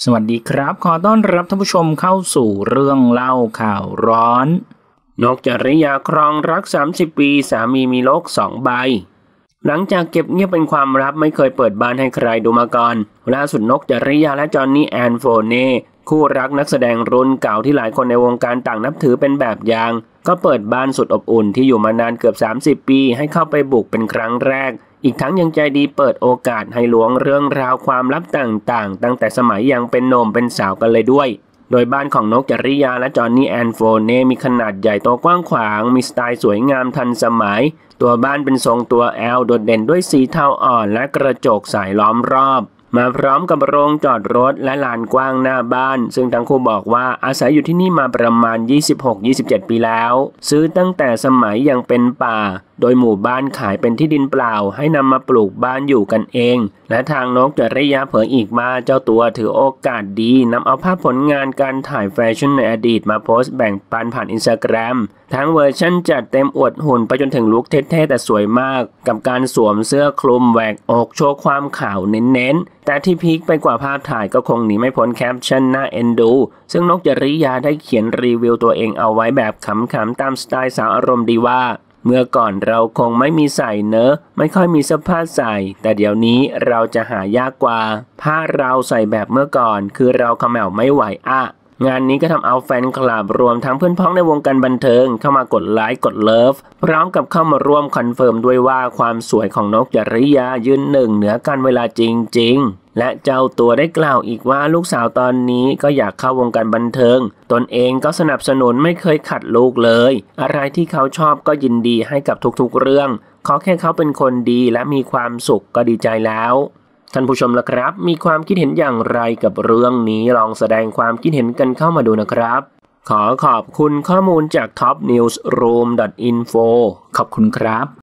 สวัสดีครับขอต้อนรับท่านผู้ชมเข้าสู่เรื่องเล่าข่าวร้อนนกจริยาครองรัก30ปีสามีมีโลก2 ใบหลังจากเก็บเงียบเป็นความลับไม่เคยเปิดบ้านให้ใครดูมาก่อนล่าสุดนกจริยาและจอห์นนี่แอนโฟเน่คู่รักนักแสดงรุ่นเก่าที่หลายคนในวงการต่างนับถือเป็นแบบอย่างก็เปิดบ้านสุดอบอุ่นที่อยู่มานานเกือบ30ปีให้เข้าไปบุกเป็นครั้งแรกอีกทั้งยังใจดีเปิดโอกาสให้ล้วงเรื่องราวความลับต่างๆตั้งแต่สมัยยังเป็นหนุ่มเป็นสาวกันเลยด้วยโดยบ้านของนกจริยาและจอห์นนี่แอนโฟเน่มีขนาดใหญ่โตกว้างขวางมีสไตล์สวยงามทันสมัยตัวบ้านเป็นทรงตัวแอลโดดเด่นด้วยสีเทาอ่อนและกระจกใสล้อมรอบมาพร้อมกับโรงจอดรถและลานกว้างหน้าบ้านซึ่งทั้งคู่บอกว่าอาศัยอยู่ที่นี่มาประมาณ 26-27 ปีแล้วซื้อตั้งแต่สมัยยังเป็นป่าโดยหมู่บ้านขายเป็นที่ดินเปล่าให้นำมาปลูกบ้านอยู่กันเองและทางนกจริยาเผยอีกมาเจ้าตัวถือโอกาสดีนำเอาภาพผลงานการถ่ายแฟชั่นในอดีตมาโพสต์แบ่งปันผ่าน Instagram ทั้งเวอร์ชั่นจัดเต็มอวดหุ่นไปจนถึงลุคเท่ๆแต่สวยมากกับการสวมเสื้อคลุมแหวกอกโชว์ความขาวเน้นๆแต่ที่พีคไปกว่าภาพถ่ายก็คงหนีไม่พ้นแคปชั่นน่าเอ็นดูซึ่งนกจริยาได้เขียนรีวิวตัวเองเอาไว้แบบขำๆตามสไตล์สาวอารมณ์ดีว่าเมื่อก่อนเราคงไม่มีใส่เนอะไม่ค่อยมีเสื้อผ้าใส่แต่เดี๋ยวนี้เราจะหายากกว่าผ้าเราใส่แบบเมื่อก่อนคือเราเขม่าไม่ไหวอะงานนี้ก็ทำเอาแฟนคลับรวมทั้งเพื่อนพ้องในวงการบันเทิงเข้ามากดไลค์กดเลิฟพร้อมกับเข้ามาร่วมคอนเฟิร์มด้วยว่าความสวยของนกจริยายืนหนึ่งเหนือการเวลาจริงๆและเจ้าตัวได้กล่าวอีกว่าลูกสาวตอนนี้ก็อยากเข้าวงการบันเทิงตนเองก็สนับสนุนไม่เคยขัดลูกเลยอะไรที่เขาชอบก็ยินดีให้กับทุกๆเรื่องขอแค่เขาเป็นคนดีและมีความสุขก็ดีใจแล้วท่านผู้ชมล่ะครับมีความคิดเห็นอย่างไรกับเรื่องนี้ลองแสดงความคิดเห็นกันเข้ามาดูนะครับขอขอบคุณข้อมูลจาก topnewsroom.info ขอบคุณครับ